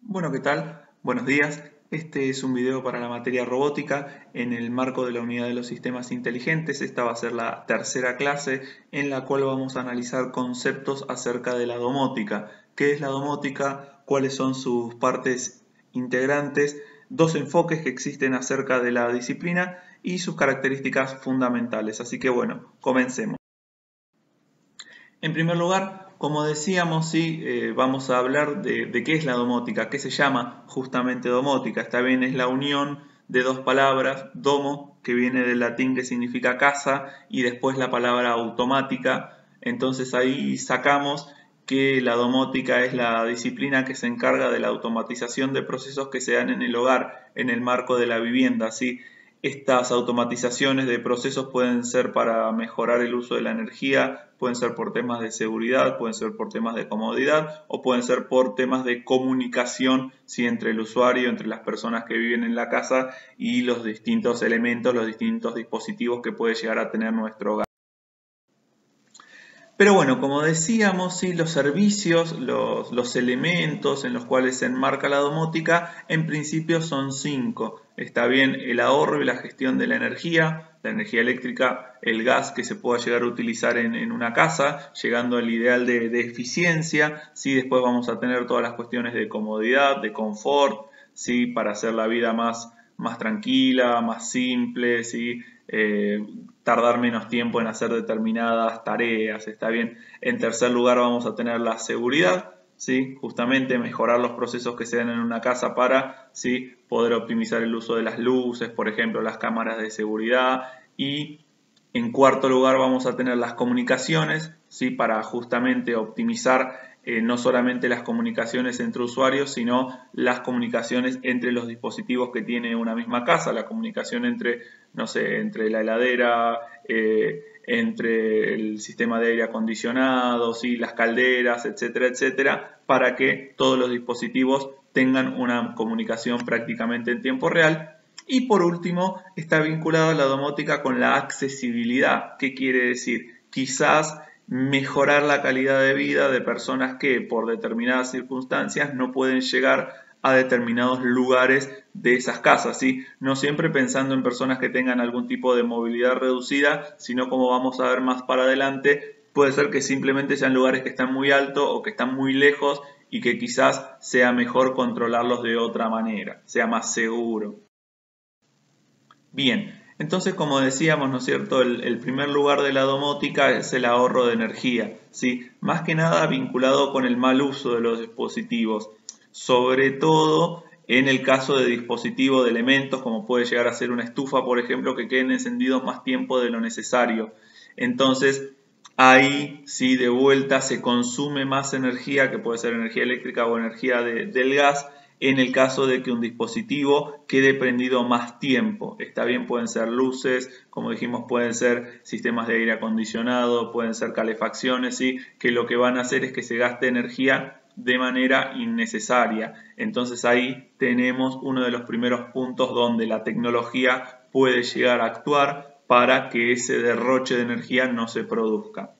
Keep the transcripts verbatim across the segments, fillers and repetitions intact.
Bueno, ¿qué tal? Buenos días. Este es un video para la materia robótica en el marco de la unidad de los sistemas inteligentes. Esta va a ser la tercera clase en la cual vamos a analizar conceptos acerca de la domótica. ¿Qué es la domótica? ¿Cuáles son sus partes integrantes? Dos enfoques que existen acerca de la disciplina y sus características fundamentales. Así que bueno, comencemos. En primer lugar, como decíamos, sí, eh, vamos a hablar de, de qué es la domótica, qué se llama justamente domótica. Está bien, es la unión de dos palabras, domo, que viene del latín que significa casa, y después la palabra automática. Entonces ahí sacamos que la domótica es la disciplina que se encarga de la automatización de procesos que se dan en el hogar, en el marco de la vivienda, ¿sí? Estas automatizaciones de procesos pueden ser para mejorar el uso de la energía, pueden ser por temas de seguridad, pueden ser por temas de comodidad o pueden ser por temas de comunicación, ¿sí? Entre el usuario, entre las personas que viven en la casa y los distintos elementos, los distintos dispositivos que puede llegar a tener nuestro hogar. Pero bueno, como decíamos, sí, los servicios, los, los elementos en los cuales se enmarca la domótica, en principio son cinco. Está bien el ahorro y la gestión de la energía, la energía eléctrica, el gas que se pueda llegar a utilizar en, en una casa, llegando al ideal de, de eficiencia. Sí, después vamos a tener todas las cuestiones de comodidad, de confort, sí, para hacer la vida más, más tranquila, más simple, sí, eh, tardar menos tiempo en hacer determinadas tareas, está bien. En tercer lugar vamos a tener la seguridad, ¿sí? Justamente mejorar los procesos que se dan en una casa para, ¿sí? Poder optimizar el uso de las luces, por ejemplo, las cámaras de seguridad. Y en cuarto lugar vamos a tener las comunicaciones, ¿sí? Para justamente optimizar eh, no solamente las comunicaciones entre usuarios, sino las comunicaciones entre los dispositivos que tiene una misma casa, la comunicación entre, no sé, entre la heladera, eh, entre el sistema de aire acondicionado, ¿sí? Las calderas, etcétera, etcétera, para que todos los dispositivos tengan una comunicación prácticamente en tiempo real. Y por último, está vinculada la domótica con la accesibilidad. ¿Qué quiere decir? Quizás mejorar la calidad de vida de personas que por determinadas circunstancias no pueden llegar a determinados lugares de esas casas, ¿sí? No siempre pensando en personas que tengan algún tipo de movilidad reducida, sino como vamos a ver más para adelante, puede ser que simplemente sean lugares que están muy altos o que están muy lejos y que quizás sea mejor controlarlos de otra manera, sea más seguro. Bien, entonces como decíamos, ¿no es cierto? El, el primer lugar de la domótica es el ahorro de energía, ¿sí? Más que nada vinculado con el mal uso de los dispositivos, sobre todo en el caso de dispositivos de elementos como puede llegar a ser una estufa, por ejemplo, que queden encendidos más tiempo de lo necesario. Entonces, ahí sí de vuelta se consume más energía, que puede ser energía eléctrica o energía de, del gas, en el caso de que un dispositivo quede prendido más tiempo. Está bien, pueden ser luces, como dijimos, pueden ser sistemas de aire acondicionado, pueden ser calefacciones, ¿sí? Que lo que van a hacer es que se gaste energía de manera innecesaria. Entonces ahí tenemos uno de los primeros puntos donde la tecnología puede llegar a actuar para que ese derroche de energía no se produzca.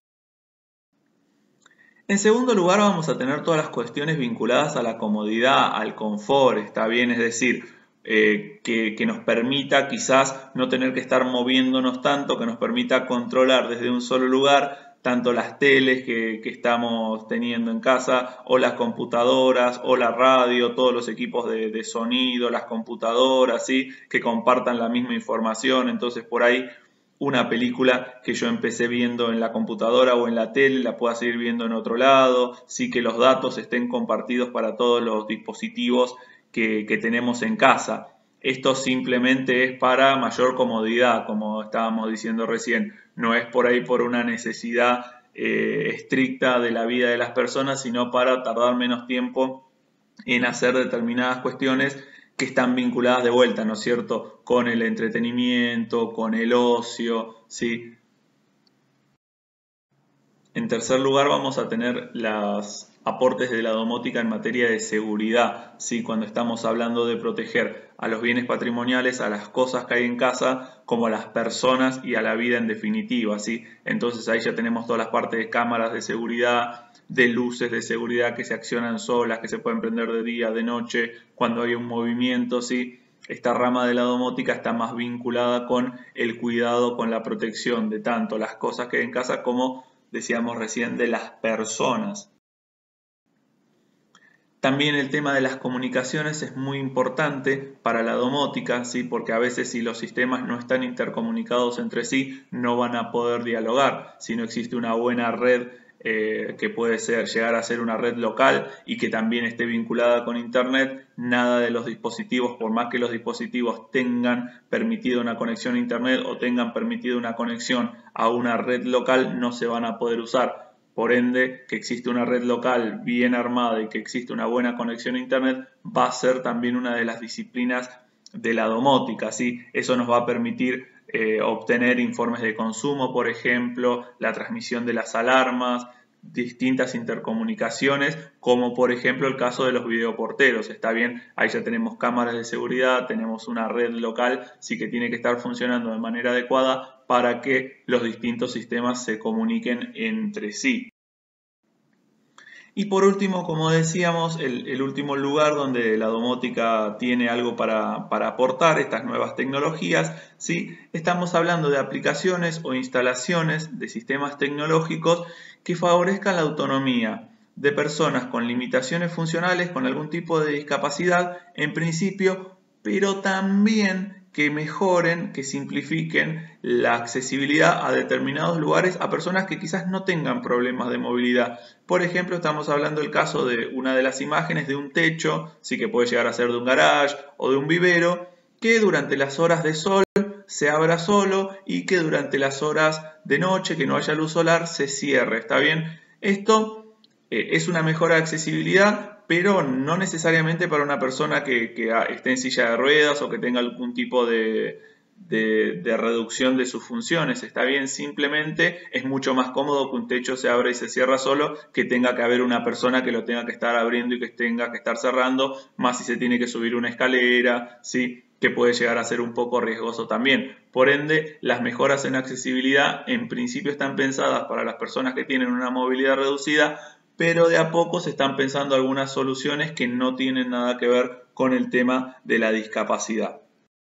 En segundo lugar, vamos a tener todas las cuestiones vinculadas a la comodidad, al confort, está bien, es decir, eh, que, que nos permita quizás no tener que estar moviéndonos tanto, que nos permita controlar desde un solo lugar tanto las teles que, que estamos teniendo en casa, o las computadoras, o la radio, todos los equipos de, de sonido, las computadoras, ¿sí? Que compartan la misma información, entonces por ahí una película que yo empecé viendo en la computadora o en la tele, la pueda seguir viendo en otro lado, sí que los datos estén compartidos para todos los dispositivos que, que tenemos en casa. Esto simplemente es para mayor comodidad, como estábamos diciendo recién, no es por ahí por una necesidad eh, estricta de la vida de las personas, sino para tardar menos tiempo en hacer determinadas cuestiones que están vinculadas de vuelta, ¿no es cierto?, con el entretenimiento, con el ocio, ¿sí? En tercer lugar vamos a tener las, aportes de la domótica en materia de seguridad, ¿sí? Cuando estamos hablando de proteger a los bienes patrimoniales, a las cosas que hay en casa, como a las personas y a la vida en definitiva, ¿sí? Entonces ahí ya tenemos todas las partes de cámaras de seguridad, de luces de seguridad que se accionan solas, que se pueden prender de día, de noche, cuando hay un movimiento, ¿sí? Esta rama de la domótica está más vinculada con el cuidado, con la protección de tanto las cosas que hay en casa como, decíamos recién, de las personas. También el tema de las comunicaciones es muy importante para la domótica, ¿sí? Porque a veces si los sistemas no están intercomunicados entre sí, no van a poder dialogar. Si no existe una buena red eh, que puede ser, llegar a ser una red local y que también esté vinculada con Internet, nada de los dispositivos, por más que los dispositivos tengan permitido una conexión a Internet o tengan permitido una conexión a una red local, no se van a poder usar. Por ende, que existe una red local bien armada y que existe una buena conexión a Internet va a ser también una de las disciplinas de la domótica, ¿sí? Eso nos va a permitir eh, obtener informes de consumo, por ejemplo, la transmisión de las alarmas, distintas intercomunicaciones, como por ejemplo el caso de los videoporteros. Está bien, ahí ya tenemos cámaras de seguridad, tenemos una red local, sí que tiene que estar funcionando de manera adecuada para que los distintos sistemas se comuniquen entre sí. Y por último, como decíamos, el, el último lugar donde la domótica tiene algo para, para aportar, estas nuevas tecnologías, ¿sí? Estamos hablando de aplicaciones o instalaciones de sistemas tecnológicos que favorezcan la autonomía de personas con limitaciones funcionales, con algún tipo de discapacidad, en principio, pero también que mejoren, que simplifiquen la accesibilidad a determinados lugares a personas que quizás no tengan problemas de movilidad. Por ejemplo, estamos hablando del caso de una de las imágenes de un techo, sí que puede llegar a ser de un garage o de un vivero, que durante las horas de sol se abra solo y que durante las horas de noche, que no haya luz solar, se cierre. ¿Está bien? Esto eh, es una mejora de accesibilidad, pero no necesariamente para una persona que, que esté en silla de ruedas o que tenga algún tipo de, de, de reducción de sus funciones. Está bien, simplemente es mucho más cómodo que un techo se abra y se cierra solo, que tenga que haber una persona que lo tenga que estar abriendo y que tenga que estar cerrando, más si se tiene que subir una escalera, ¿sí? Que puede llegar a ser un poco riesgoso también. Por ende, las mejoras en accesibilidad en principio están pensadas para las personas que tienen una movilidad reducida, pero de a poco se están pensando algunas soluciones que no tienen nada que ver con el tema de la discapacidad.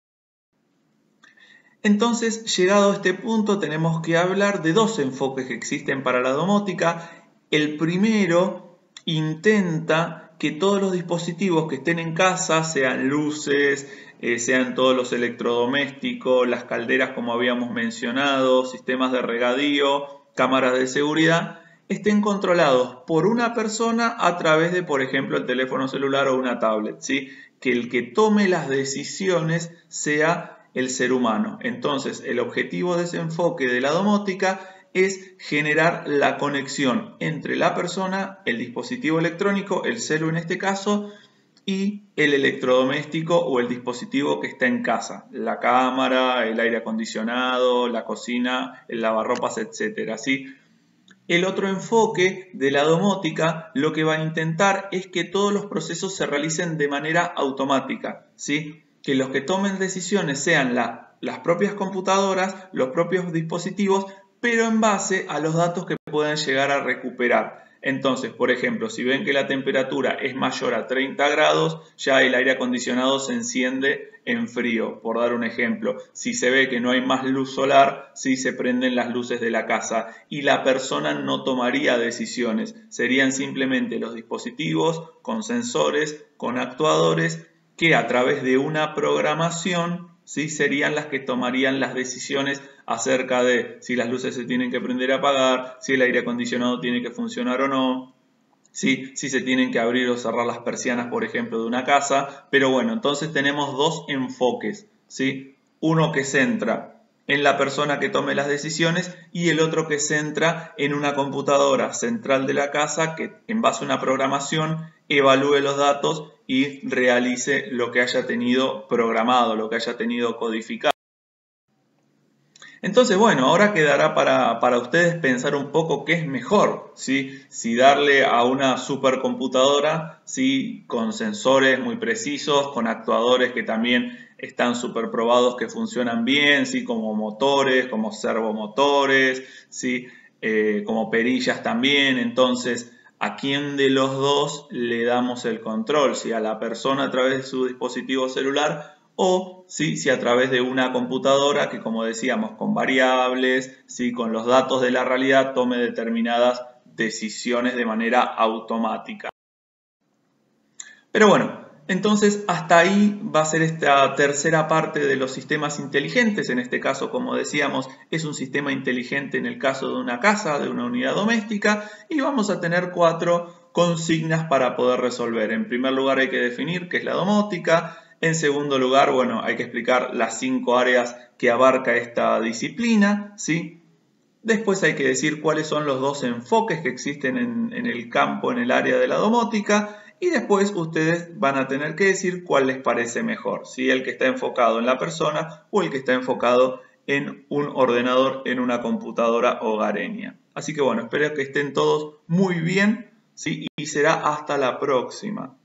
Entonces, llegado a este punto, tenemos que hablar de dos enfoques que existen para la domótica. El primero intenta que todos los dispositivos que estén en casa, sean luces, eh, sean todos los electrodomésticos, las calderas como habíamos mencionado, sistemas de regadío, cámaras de seguridad, estén controlados por una persona a través de, por ejemplo, el teléfono celular o una tablet, ¿sí? Que el que tome las decisiones sea el ser humano. Entonces, el objetivo de ese enfoque de la domótica es generar la conexión entre la persona, el dispositivo electrónico, el celu en este caso, y el electrodoméstico o el dispositivo que está en casa, la cámara, el aire acondicionado, la cocina, el lavarropas, etcétera, ¿sí? El otro enfoque de la domótica lo que va a intentar es que todos los procesos se realicen de manera automática, ¿sí? Que los que tomen decisiones sean la, las propias computadoras, los propios dispositivos, pero en base a los datos que puedan llegar a recuperar. Entonces, por ejemplo, si ven que la temperatura es mayor a treinta grados, ya el aire acondicionado se enciende en frío, por dar un ejemplo. Si se ve que no hay más luz solar, sí se prenden las luces de la casa y la persona no tomaría decisiones. Serían simplemente los dispositivos con sensores, con actuadores, que a través de una programación, ¿sí? Serían las que tomarían las decisiones acerca de si las luces se tienen que prender y apagar, si el aire acondicionado tiene que funcionar o no, ¿sí? Si se tienen que abrir o cerrar las persianas, por ejemplo, de una casa. Pero bueno, entonces tenemos dos enfoques, ¿sí? Uno que centra en la persona que tome las decisiones y el otro que centra en una computadora central de la casa que en base a una programación evalúe los datos y realice lo que haya tenido programado, lo que haya tenido codificado. Entonces, bueno, ahora quedará para, para ustedes pensar un poco qué es mejor, ¿sí? Si darle a una supercomputadora, ¿sí? Con sensores muy precisos, con actuadores que también están super probados que funcionan bien, ¿sí? Como motores, como servomotores, ¿sí? Eh, como perillas también. Entonces, ¿a quién de los dos le damos el control? ¿Si a la persona a través de su dispositivo celular o ¿sí? Si a través de una computadora que, como decíamos, con variables, ¿sí? Con los datos de la realidad tome determinadas decisiones de manera automática? Pero bueno, entonces hasta ahí va a ser esta tercera parte de los sistemas inteligentes. En este caso, como decíamos, es un sistema inteligente en el caso de una casa, de una unidad doméstica, y vamos a tener cuatro consignas para poder resolver. En primer lugar hay que definir qué es la domótica. En segundo lugar, bueno, hay que explicar las cinco áreas que abarca esta disciplina, ¿sí? Después hay que decir cuáles son los dos enfoques que existen en, en el campo, en el área de la domótica, y después ustedes van a tener que decir cuál les parece mejor, si el que está enfocado en la persona o el que está enfocado en un ordenador, en una computadora hogareña. Así que bueno, espero que estén todos muy bien, ¿sí? Y será hasta la próxima.